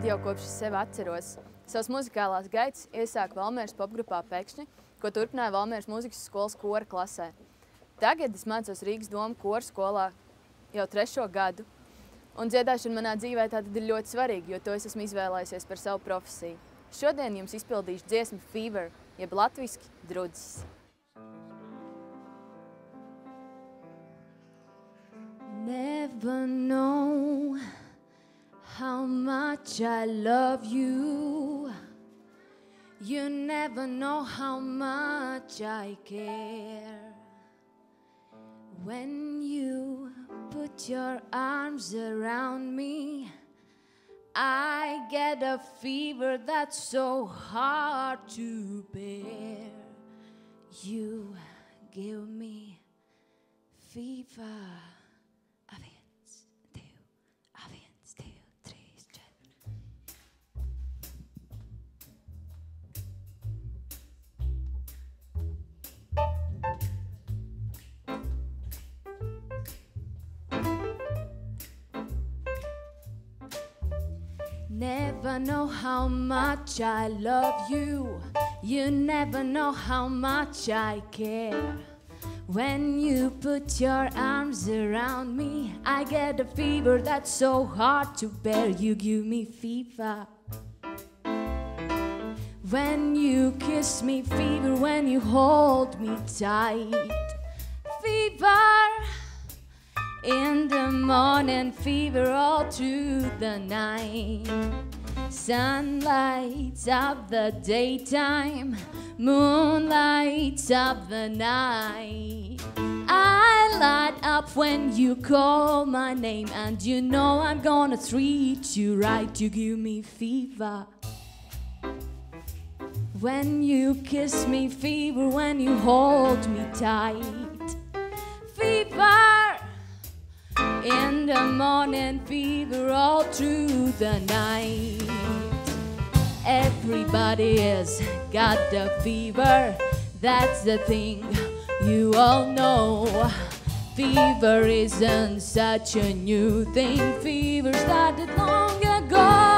gadi jau kopš es sevi atceros. Savas muzikālās gaitas iesāku Valmieras popgrupā Pekšņi, ko turpināju Valmieras mūzikas skolas kora klasē. Tagad es mācos Rīgas Doma kora skolā jau 3. gadu. Un dziedāšana manā dzīvē tātad ir ļoti svarīga, jo to es esmu izvēlējusies par savu profesiju. Šodien jums izpildīšu dziesmu Fever, jeb latviski Drudzis. Never know how much I love you. You never know how much I care. When you put your arms around me, I get a fever that's so hard to bear. You give me fever. Never know how much I love you. You never know how much I care. When you put your arms around me, I get a fever that's so hard to bear. You give me fever. When you kiss me, fever. When you hold me tight, fever. In the morning, fever all through the night. Sun lights up the daytime, moon lights up the night. I light up when you call my name, and you know I'm gonna treat you right. You give me fever. When you kiss me, fever. When you hold me tight, fever. In the morning, fever all through the night. Everybody has got the fever, that's the thing you all know. Fever isn't such a new thing, fever started long ago.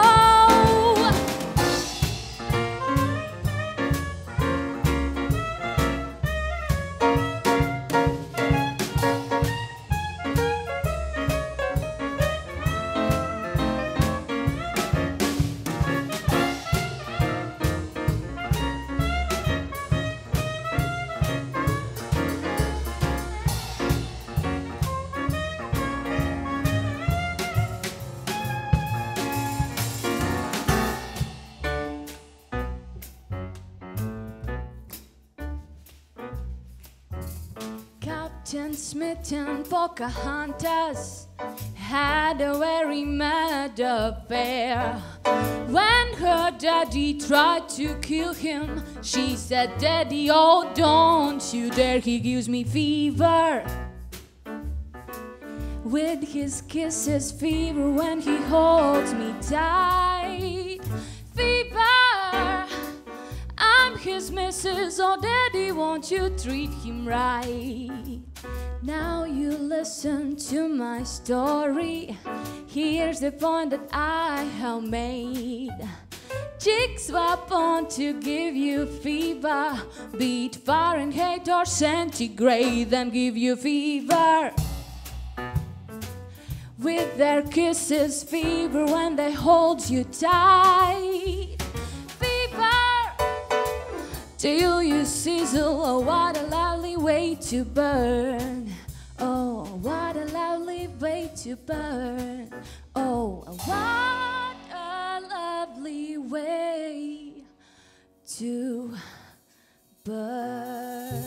Captain Smith and Pocahontas had a very mad affair. When her daddy tried to kill him, she said, "Daddy, oh, don't you dare, he gives me fever." With his kisses, fever. When he holds me tight, fever. I'm his missus, oh daddy, won't you treat him right? Now you listen to my story. Here's the point that I have made. Chicks swap on to give you fever, be it Fahrenheit or centigrade, then give you fever. With their kisses, fever. When they hold you tight, till you sizzle. Oh, what a lovely way to burn. Oh, what a lovely way to burn. Oh, what a lovely way to burn.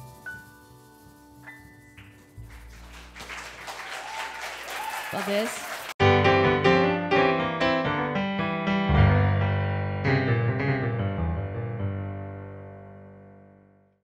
Paldies!